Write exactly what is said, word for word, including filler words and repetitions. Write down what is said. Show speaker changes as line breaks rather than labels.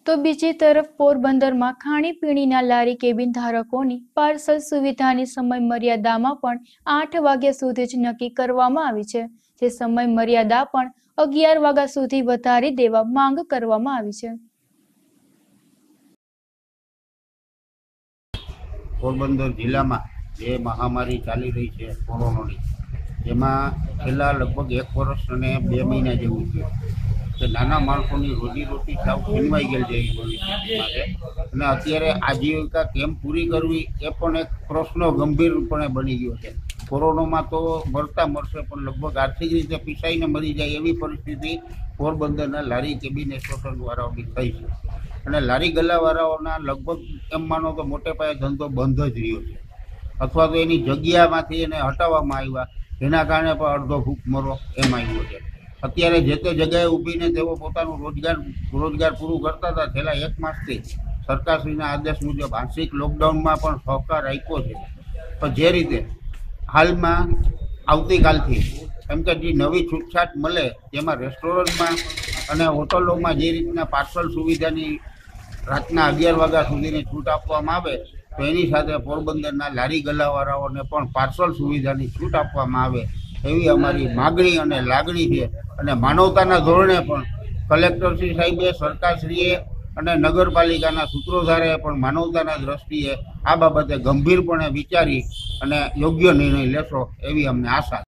તો બીજી તરફ પોરબંદરમાં ખાણીપીણીના લારી કેબિન ધારકોની પાર્સલ સુવિધાની સમય મર્યાદામાં પણ આઠ વાગ્યા સુધી જ નક્કી કરવામાં આવી છે, જે સમય મર્યાદા પણ અગિયાર વાગ્યા સુધી વધારી દેવા માંગ કરવામાં આવી છે।
પોરબંદર જિલ્લામાં જે મહામારી ચાલી રહી છે કોરોનાની, જેમાં છેલ્લા લગભગ એક વર્ષ અને બે મહિના જેવું થયું કે નાના માણસોની રોજીરોટી સાવ છીનવાઈ ગયેલ જેવી પરિસ્થિતિમાં છે અને અત્યારે આજીવિકા કેમ પૂરી કરવી એ પણ એક પ્રશ્ન ગંભીરપણે બની ગયો છે। કોરોનામાં તો મરતા મરશે પણ લગભગ આર્થિક રીતે પીસાઈને મરી જાય એવી પરિસ્થિતિ પોરબંદરના લારી કેબિન એસોસિએશનવાળાઓની થઈ છે અને લારી ગલ્લાવાળાઓના લગભગ એમ માનો તો મોટે પાયે ધંધો બંધ જ રહ્યો છે અથવા તો એની જગ્યામાંથી એને હટાવવામાં આવ્યા, એના કારણે પણ અડધો ભૂખમરો એમ આવ્યો છે। અત્યારે જે તે જગ્યાએ ઊભીને તેઓ પોતાનું રોજગાર રોજગાર પૂરું કરતા હતા। છેલ્લા એક માસથી સરકારશ્રીના આદેશ મુજબ આંશિક લોકડાઉનમાં પણ સહકાર આપ્યો છે, પણ જે રીતે હાલમાં આવતીકાલથી કેમ કે જે નવી છૂટછાટ મળે જેમાં રેસ્ટોરન્ટમાં અને હોટલોમાં જે રીતના પાર્સલ સુવિધાની રાતના અગિયાર વાગ્યા સુધીની છૂટ આપવામાં આવે તો એની સાથે પોરબંદરના લારી ગલ્લાવાળાઓને પણ પાર્સલ સુવિધાની છૂટ આપવામાં આવે એવી અમારી માગણી અને લાગણી છે અને માનવતાના ધોરણે પણ કલેક્ટરશ્રી સાહેબે, સરકારશ્રીએ અને નગરપાલિકાના સૂત્રોધારે પણ માનવતાના દ્રષ્ટિએ આ બાબતે ગંભીરપણે વિચારી અને યોગ્ય નિર્ણય લેશો એવી અમને આશા છે।